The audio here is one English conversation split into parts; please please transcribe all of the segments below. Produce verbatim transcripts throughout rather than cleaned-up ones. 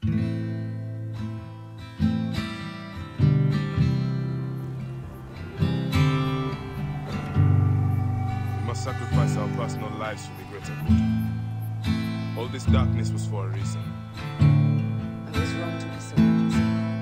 Sacrifice our personal lives for the greater good. All this darkness was for a reason. I was wrong to be so easy.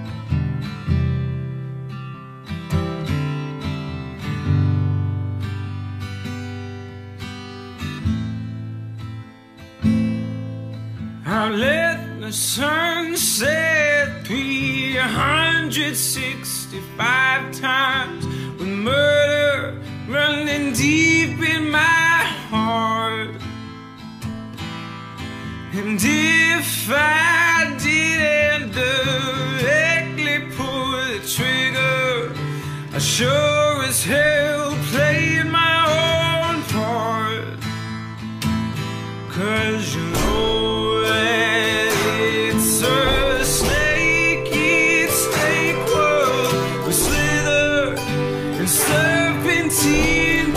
I'll let the sun set three hundred sixty-five times with murder running deep in my heart. And if I didn't directly pull the trigger, I sure as hell played my own part. 'Cause you know that it's a snake, it's snake world. We slither and serpentine,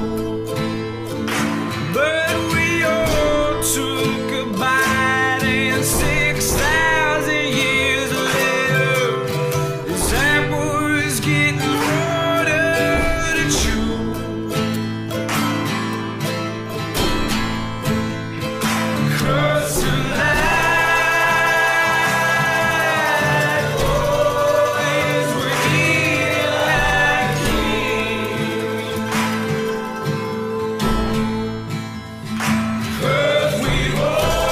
but we all took a bite, and six thousand years later, this apple is getting harder to chew. 'Cause tonight, boys, we're eating like kings. 'Cause we've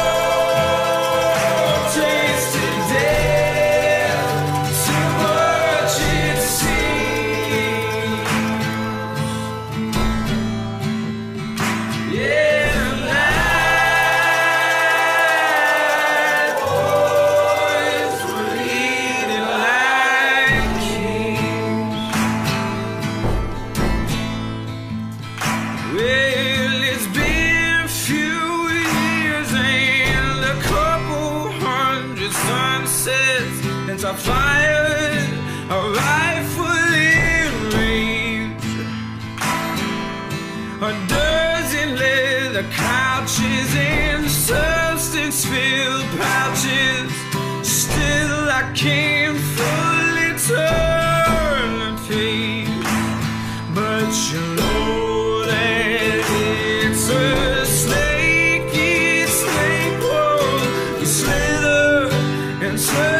all tasted death, too much it seems. Yeah, tonight, boys, we're eating like kings. Well, it's been a few years and a couple hundred sunsets since I fired a rifle in range. A dozen leather couches and substance-filled pouches. Still, I can't fully turn the page. But you know that it's a snake, it's snake world. We slither and slither.